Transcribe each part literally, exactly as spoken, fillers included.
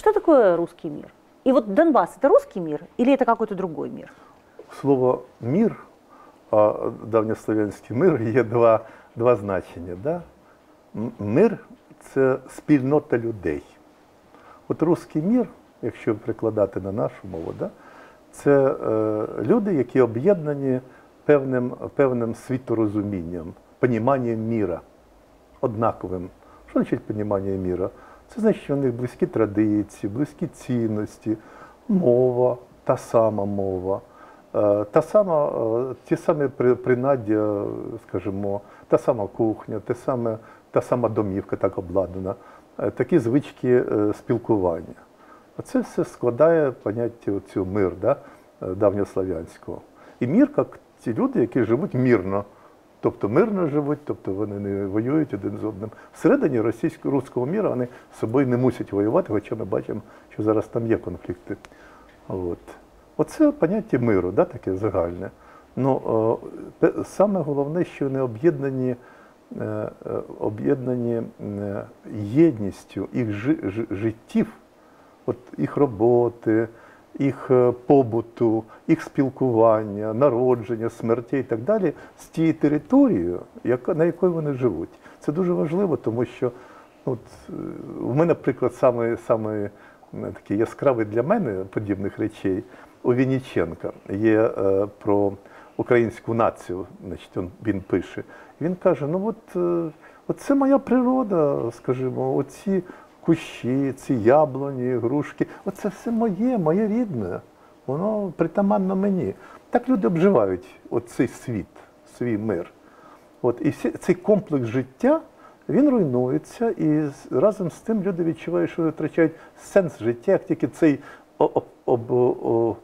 что такое русский мир? И вот Донбасс – это русский мир или это какой-то другой мир? Слово «мір», а давньослов'янський мир, є два, два значення. Да? Мир – це спільнота людей. От русський мір, якщо перекладати на нашу мову, да? Це е, люди, які об'єднані певним, певним світорозумінням, поніманням міра, однаковим. Що значить понімання міра? Це значить, що в них близькі традиції, близькі цінності, мова, та сама мова, та сама, ті самі принаддя, скажімо, та сама кухня, те саме, та сама домівка так обладнана, такі звички спілкування. Оце все складає поняття цього мир, да, давньослов'янського. І мір, як ті люди, які живуть мирно. Тобто мирно живуть, тобто вони не воюють один з одним. Всередині російського, руського міра вони з собою не мусять воювати, хоча ми бачимо, що зараз там є конфлікти. От. Оце поняття миру, да, таке загальне. Ну, о, саме головне, що вони об'єднані е, об'єднані е, єдністю їх жи, жи, життів, от їх роботи, їх побуту, їх спілкування, народження, смерті і так далі з тією територією, яка, на якій вони живуть. Це дуже важливо, тому що от, у мене, наприклад, саме, саме такий яскравий для мене подібних речей у Вінниченка є е, про українську націю, значить, він, він пише. Він каже, ну от, е, от це моя природа, скажімо, оці кущі, ці яблуні, грушки, оце все моє, моє рідне, воно притаманно мені. Так люди обживають оцей світ, свій мир. От, і цей комплекс життя, він руйнується, і разом з тим люди відчувають, що вони втрачають сенс життя, як тільки цей об, об, об,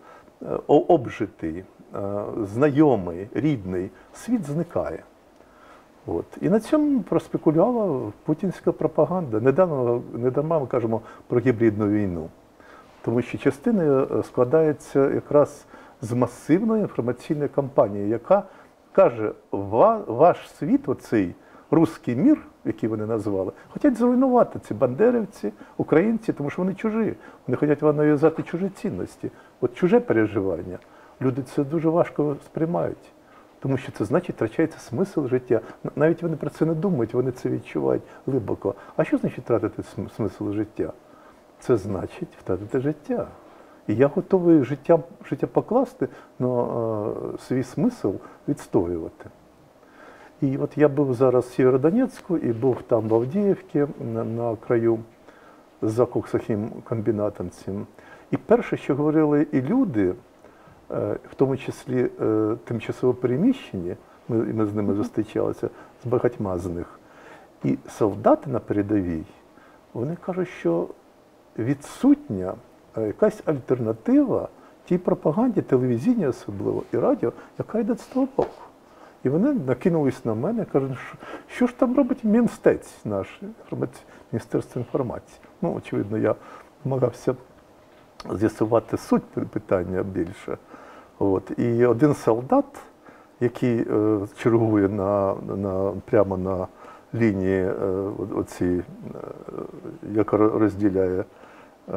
обжитий, знайомий, рідний світ зникає. От. І на цьому проспекулювала путінська пропаганда. Недавно, недавно ми кажемо про гібридну війну. Тому що частина складається якраз з масивної інформаційної кампанії, яка каже, ваш світ, оцей руський мір, який вони назвали, хочуть зруйнувати ці бандерівці, українці, тому що вони чужі. Вони хочуть вам нав'язати чужі цінності. От чуже переживання. Люди це дуже важко сприймають. Тому що це значить, втрачається смисл життя. Навіть вони про це не думають, вони це відчувають глибоко. А що значить втратити смисл життя? Це значить втратити життя. І я готовий життя, життя покласти, але свій смисл відстоювати. І от я був зараз в Сєвєродонецьку і був там в Авдіївці, на, на краю, за коксохім комбінатом цим. І перше, що говорили і люди, в тому числі тимчасово переміщені, ми, ми з ними зустрічалися, з багатьма з них, і солдати на передовій, вони кажуть, що відсутня якась альтернатива тій пропаганді, телевізійній особливо, і радіо, яка йде з того боку. І вони накинулись на мене, кажуть, що, що ж там робить Мінстець наш, Міністерство інформації. Ну, очевидно, я намагався з'ясувати суть питання більше. От. І один солдат, який е, чергує на, на, прямо на лінії е, оці, е, яка розділяє е,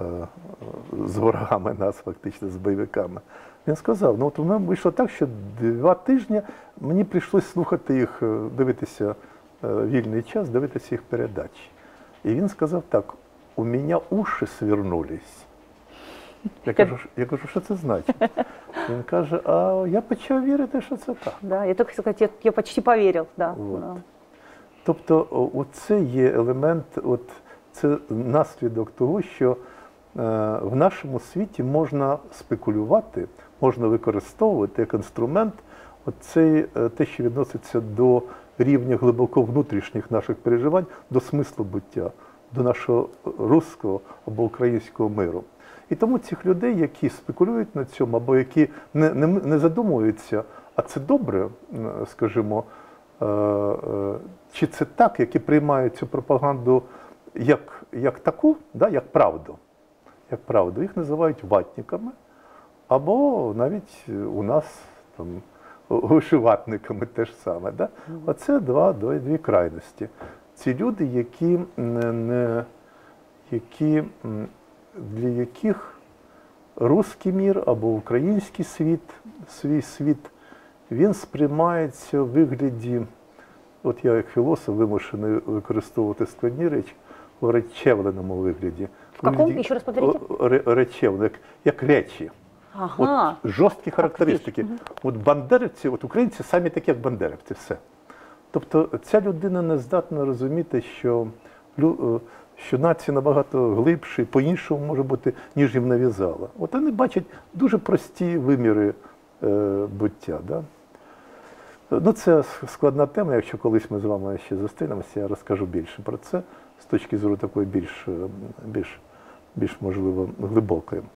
з ворогами нас, фактично, з бойовиками, він сказав, ну от у мене вийшло так, що два тижні мені прийшлося слухати їх, дивитися е, вільний час, дивитися їх передачі. І він сказав так, у мене уші свернулись. Я кажу, я кажу, що це значить? Він каже, а я почав вірити, що це так. Да, я тільки хотів сказати, я, я почти повірив. Да. Да. Тобто, оце є елемент, от, це наслідок того, що е, в нашому світі можна спекулювати, можна використовувати як інструмент оцей, те, що відноситься до рівня глибоко внутрішніх наших переживань, до смислу буття, до нашого руського або українського миру. І тому цих людей, які спекулюють на цьому, або які не, не, не задумуються, а це добре, скажімо, е, е, чи це так, які приймають цю пропаганду як, як таку, да, як правду, як правду, їх називають ватниками, або навіть у нас там, вишиватниками теж саме. Да? Оце два, дві крайності. Ці люди, які, не, не, які для яких руський мір або український світ, свій світ, він сприймається в вигляді, от я як філософ вимушений використовувати складні речі, в речевленому вигляді. В каком? Вигляді- Еще раз повторите. о- ре- Речевлено, як, як речі. Ага. От жорсткі характеристики. От бандерівці, от українці самі такі, як бандерівці, все. Тобто ця людина не здатна розуміти, що, лю- е, що нація набагато глибше і по-іншому може бути, ніж їм нав'язала. От вони бачать дуже прості виміри е, буття. Да? Ну, це складна тема, якщо колись ми з вами ще зустрінемося, я розкажу більше про це з точки зору такої більш, е, більш, більш можливо, глибокої.